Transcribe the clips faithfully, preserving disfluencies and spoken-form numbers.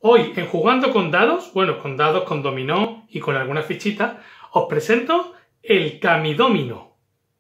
Hoy, en Jugando con Dados, bueno, con dados, con dominó y con algunas fichitas, os presento el Camidómino.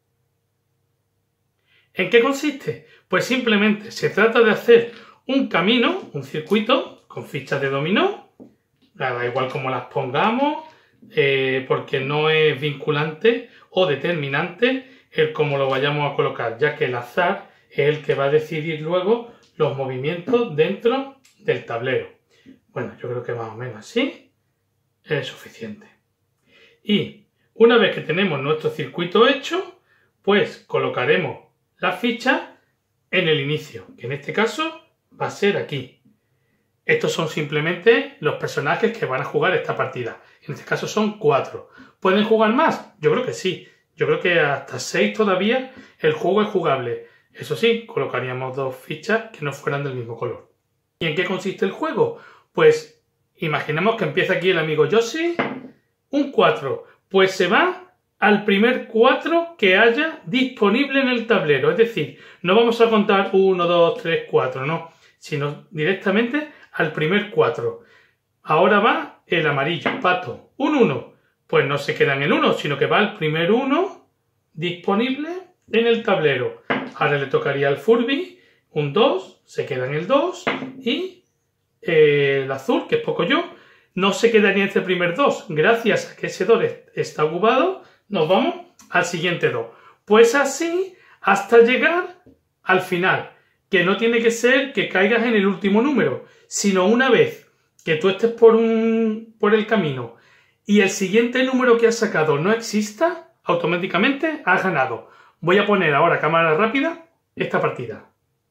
¿En qué consiste? Pues simplemente se trata de hacer un camino, un circuito, con fichas de dominó, da igual como las pongamos, eh, porque no es vinculante o determinante el cómo lo vayamos a colocar, ya que el azar es el que va a decidir luego los movimientos dentro del tablero. Bueno, yo creo que más o menos así es suficiente. Y una vez que tenemos nuestro circuito hecho, pues colocaremos las fichas en el inicio, que en este caso va a ser aquí. Estos son simplemente los personajes que van a jugar esta partida. En este caso son cuatro. ¿Pueden jugar más? Yo creo que sí. Yo creo que hasta seis todavía el juego es jugable. Eso sí, colocaríamos dos fichas que no fueran del mismo color. ¿Y en qué consiste el juego? Pues imaginemos que empieza aquí el amigo Yoshi, un cuatro. Pues se va al primer cuatro que haya disponible en el tablero. Es decir, no vamos a contar uno, dos, tres, cuatro, no. Sino directamente al primer cuatro. Ahora va el amarillo, pato, un uno. Pues no se queda en el uno, sino que va al primer uno disponible en el tablero. Ahora le tocaría al Furby, un dos, se queda en el dos y eh, el azul, que es Pocoyo, no se quedaría en este primer dos. Gracias a que ese dos está ocupado, nos vamos al siguiente dos. Pues así hasta llegar al final, que no tiene que ser que caigas en el último número, sino una vez que tú estés por, un, por el camino y el siguiente número que has sacado no exista, automáticamente has ganado. Voy a poner ahora cámara rápida esta partida.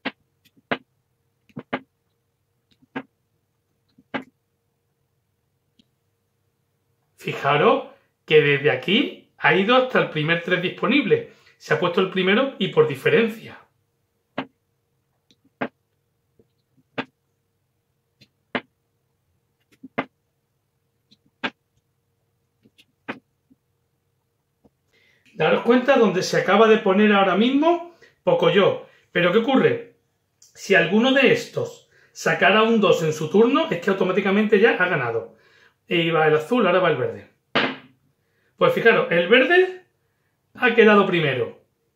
Fijaros que desde aquí ha ido hasta el primer tres disponible. Se ha puesto el primero y por diferencia. Daros cuenta donde se acaba de poner ahora mismo Pocoyo. Pero ¿qué ocurre? Si alguno de estos sacara un dos en su turno, es que automáticamente ya ha ganado. E iba el azul, ahora va el verde. Pues fijaros, el verde ha quedado primero.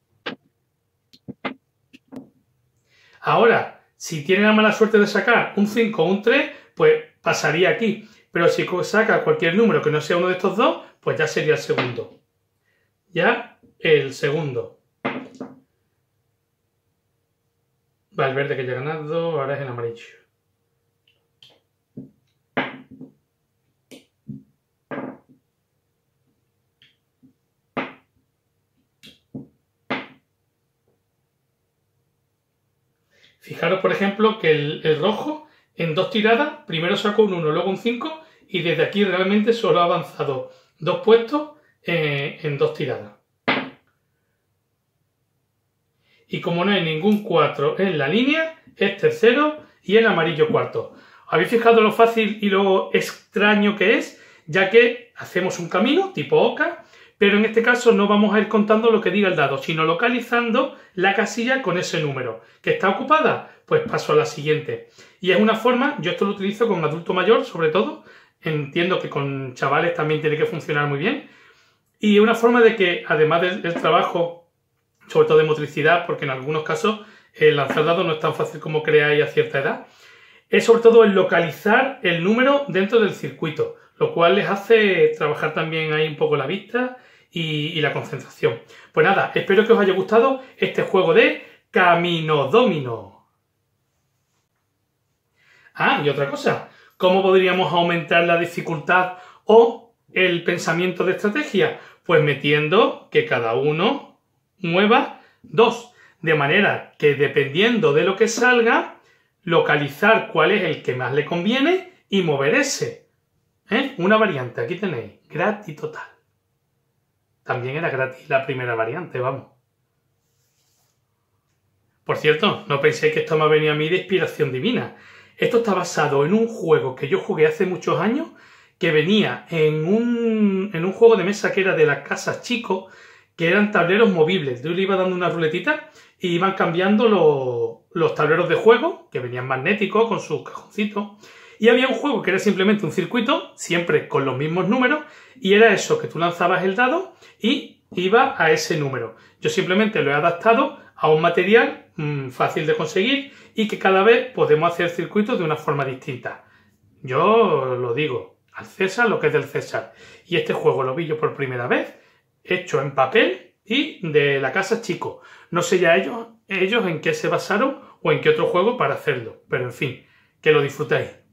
Ahora, si tiene la mala suerte de sacar un cinco o un tres, pues pasaría aquí. Pero si saca cualquier número que no sea uno de estos dos, pues ya sería el segundo. Ya el segundo. Va el verde que ya ha ganado, ahora es el amarillo. Fijaros, por ejemplo, que el, el rojo en dos tiradas, primero sacó un uno, luego un cinco y desde aquí realmente solo ha avanzado dos puestos eh, en dos tiradas. Y como no hay ningún cuatro en la línea, es tercero y el amarillo cuarto. ¿Habéis fijado lo fácil y lo extraño que es? Ya que hacemos un camino tipo oca, pero en este caso no vamos a ir contando lo que diga el dado, sino localizando la casilla con ese número. ¿Que está ocupada? Pues paso a la siguiente. Y es una forma, yo esto lo utilizo con adulto mayor sobre todo, entiendo que con chavales también tiene que funcionar muy bien, y es una forma de que además del, del trabajo, sobre todo de motricidad, porque en algunos casos el lanzar dados no es tan fácil como creáis a cierta edad, es sobre todo el localizar el número dentro del circuito, lo cual les hace trabajar también ahí un poco la vista y, y la concentración. Pues nada, espero que os haya gustado este juego de Camidómino. Ah, y otra cosa, ¿cómo podríamos aumentar la dificultad o el pensamiento de estrategia? Pues metiendo que cada uno mueva dos, de manera que dependiendo de lo que salga, localizar cuál es el que más le conviene y mover ese. ¿Eh? Una variante, aquí tenéis, gratis total. También era gratis la primera variante, vamos. Por cierto, no penséis que esto me ha venido a mí de inspiración divina. Esto está basado en un juego que yo jugué hace muchos años, que venía en un, en un juego de mesa que era de las casas Chico, que eran tableros movibles. Yo le iba dando una ruletita y iban cambiando lo, los tableros de juego, que venían magnéticos con sus cajoncitos, y había un juego que era simplemente un circuito, siempre con los mismos números, y era eso, que tú lanzabas el dado y iba a ese número. Yo simplemente lo he adaptado a un material mmm, fácil de conseguir y que cada vez podemos hacer circuitos de una forma distinta. Yo lo digo, al César lo que es del César. Y este juego lo vi yo por primera vez, hecho en papel y de la casa Chico. No sé ya ellos, ellos en qué se basaron o en qué otro juego para hacerlo, pero en fin, que lo disfrutéis.